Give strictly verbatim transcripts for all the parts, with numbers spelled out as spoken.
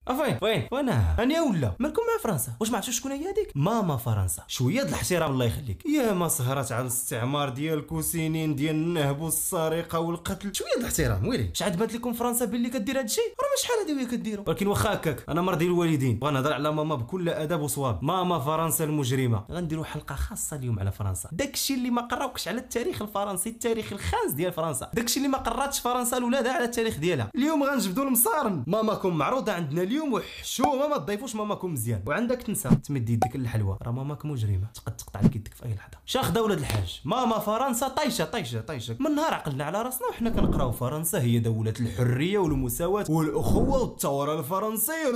افين وين وانا انا ولا مالكم مع فرنسا؟ واش ما عرفتوش شكون هي هذيك؟ ماما فرنسا. شويه د الاحترام الله يخليك. يا ما سهرات على الاستعمار ديالك وسنين ديال النهب والسرقه والقتل. شويه د الاحترام ويلي. اش عاد بانت لكم فرنسا باللي كدير هادشي؟ راه ما شحال هادي وهي كديروا. ولكن واخا هكاك انا مرضي الوالدين بغا نهضر على ماما بكل ادب وصواب. ماما فرنسا المجرمه. غنديروا حلقه خاصه اليوم على فرنسا. داكشي اللي ما قراوكش على التاريخ الفرنسي، التاريخ الخاص ديال فرنسا، داكشي اللي ما قراتش فرنسا لولادها على التاريخ ديالها. اليوم غنجبدوا المصارن. ماماكم معروضه عندنا اليوم وحشومه ما تضيفوش ماماكم مزيان. وعندك تنسى تمد يدك للحلوى، راه ماماك مجرمه تقد تقطع لك يدك في اي لحظه. شاخ ولاد الحاج. ماما فرنسا طايشه طايشه طايشه من نهار عقلنا على راسنا وحنا كنقراو فرنسا هي دوله الحريه والمساواه والاخوه والثوره الفرنسيه.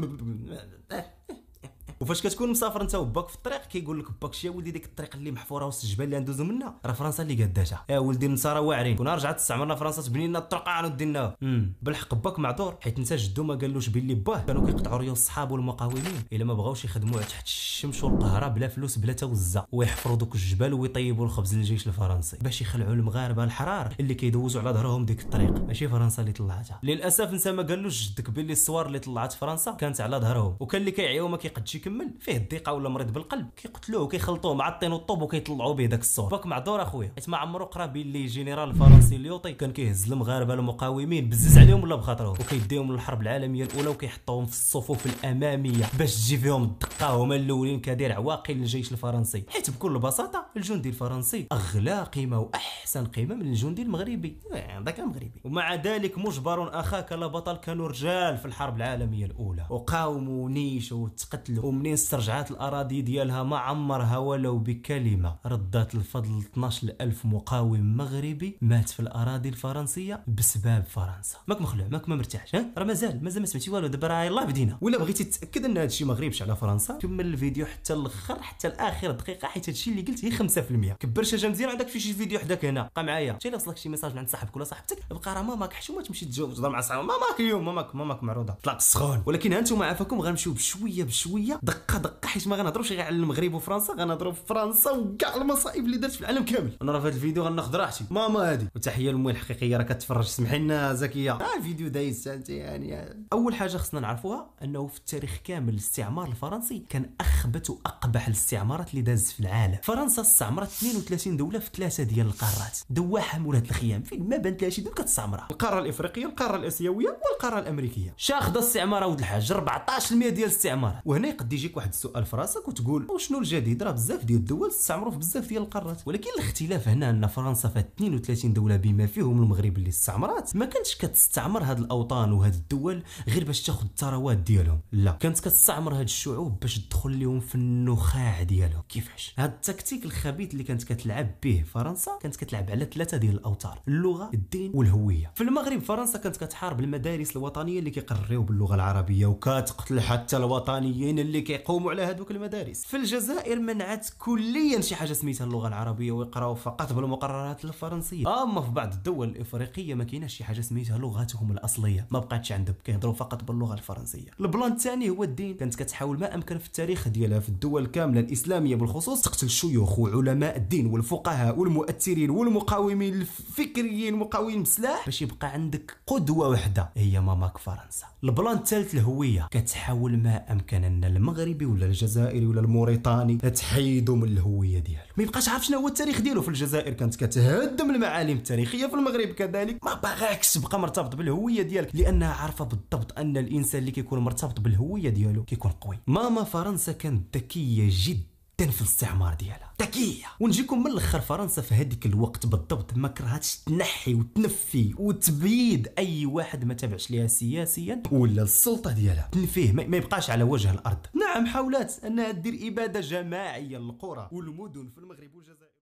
وفاش كتكون مسافر انت وباك في الطريق كيقول لك باك شي ولدي ديك الطريق اللي محفوره وسط الجبال اللي ندوزو منها راه فرنسا اللي قداتها. يا ولدي النصارى راه واعرين. كنا رجعت استعمرنا فرنسا تبني لنا الطرقان وديناها. امم بالحق باك معذور حيت انت جدو ما قالوش باللي باه كانوا كيقطعوا ريو الصحاب والمقاومين الا ما بغاوش يخدموا تحت الشمس والقهره بلا فلوس بلا توزه ويحفروا دوك الجبال ويطيبوا الخبز للجيش الفرنسي باش يخلعوا المغاربه الحرار اللي كيدوزوا على ظهرهم ديك الطريق. ماشي فرنسا اللي طلعتها للاسف. انت ما قالوش جدك باللي الصور اللي طلعت فرنسا كانت على ظهرهم وكان اللي كيعيا وما كيقدش يكمل فيه الضيقه ولا مريض بالقلب كيقتلوه وكيخلطوه مع الطين والطوب وكيطلعوا به داك الصور. باك معذور اخويا حيت ما عمرو قرا باللي جنرال الفرنسي ليوطي كان كيهز المغاربه المقاومين بزز عليهم ولا بخاطرهم وكيديهم للحرب العالميه الاولى وكيحطوهم في الصفوف الاماميه باش تجي فيهم الدقه هما الاولين كدير عواقل للجيش الفرنسي. حيت بكل بساطه الجندي الفرنسي اغلى قيمه واحسن قيمه من الجندي المغربي هذاك المغربي. ومع ذلك مجبر اخاك لا بطل كانوا رجال في الحرب العالميه الاولى وقاوموا ونيشوا وتقتلوا ومنين استرجعت الاراضي ديالها ما عمرها ولو بكلمه ردات الفضل اثناش ألف مقاوم مغربي مات في الاراضي الفرنسيه بسبب فرنسا. ماك مخلوع ماك ما مرتاحش ها راه مازال مازال ما سمعتي والو دابا راه يلاه بدينا. ولا بغيتي تتاكد ان هادشي ما غريبش على فرنسا كمل الفيديو حتى الاخر حتى لاخر دقيقه حيت هادشي اللي قلت هي خمسة في المية. كبر شاشه مزيان عندك في شي فيديو حداك هنا بقى معايا حتى الا وصلك شي ميساج من عند صاحبك ولا صاحبتك بقى راه ماماك حشومه تمشي تجاوب تهضر مع صاحبك ماماك اليوم ماماك ماماك معروضه طلق السخون. ولكن ها انتم عافاكم غنمشيو بشويه بشويه دقه دقه حيت ما غنهضروش غير على المغرب وفرنسا غنهضروا في فرنسا وكاع المصائب اللي دارت في العالم كامل. انا راه في هذا الفيديو غناخذ راحتي ماما هذه. وتحيه للمي الحقيقيه راه كتفرج سمحي لنا زكيه. اه الفيديو دايز انت يعني. اول حاجه خصنا نعرفوها انه في التاريخ كامل الاستعمار الفرنسي كان اخبث واقبح الاستعمارات اللي داز في العالم. فرنسا استعمرت اثنين وثلاثين دوله في ثلاثه ديال القارات دواحه مولات الخيام فين ما بانت لها شي دوله كتستعمرها. القاره الافريقيه القاره الاسيويه والقاره الامريكيه. شاخده استعمار ولد الحاج أربعطاش بالمية ديال الاستعمار. وهنا يقد يجيك واحد السؤال في راسك وتقول وشنو الجديد راه بزاف ديال الدول استعمروا في بزاف ديال القارات. ولكن الاختلاف هنا ان فرنسا فيها اثنين وثلاثين دوله بما فيهم المغرب اللي استعمرات ما كانتش كتستعمر هاد الاوطان وهاد الدول غير باش تاخذ الثروات ديالهم، لا كانت كتستعمر هاد الشعوب باش تدخل لهم في النخاع ديالهم. كيفاش؟ هاد التكتيك الخبيث اللي كانت كتلعب به فرنسا كانت كتلعب على ثلاثه ديال الاوتار: اللغه الدين والهويه. في المغرب فرنسا كانت كتحارب المدارس الوطنيه اللي كيقريو باللغه العربيه وكتقتل حتى الوطنيين اللي كيقوموا على هذوك المدارس. في الجزائر منعت كليا شي حاجه سميتها اللغه العربيه ويقراو فقط بالمقررات الفرنسيه. اما في بعض الدول الافريقيه ما كايناش شي حاجه سميتها لغتهم الاصليه، ما بقاتش عندهم كيهضروا فقط باللغه الفرنسيه. البلان الثاني هو الدين. كانت كتحاول ما امكن في التاريخ ديالها في الدول كامله الاسلاميه بالخصوص تقتل الشيوخ وعلماء الدين والفقهاء والمؤثرين والمقاومين الفكريين المقاومين بسلاح باش يبقى عندك قدوه واحده هي ماماك فرنسا. البلان الثالث الهويه. كتحاول ما امكن ان المغربي ولا الجزائري ولا الموريتاني تحيدوا من الهويه ديالو، ما يبقاش عارف شنو هو التاريخ ديالو. في الجزائر كانت كتهدم المعالم التاريخيه، في المغرب كذلك ما باغاكش تبقى مرتبط بالهويه ديالك لانها عارفه بالضبط ان الانسان اللي كيكون مرتبط بالهويه ديالو كيكون قوي. ماما فرنسا كانت ذكيه جدا في الاستعمار ديالها، ذكيه. ونجيكم من الاخر فرنسا في هذيك الوقت بالضبط ما كرهتش تنحي وتنفي وتبيد اي واحد ما تابعش ليها سياسيا ولا السلطه ديالها، تنفيه ما يبقاش على وجه الارض. نعم حاولت انها دير اباده جماعيه للقرى والمدن في المغرب والجزائر.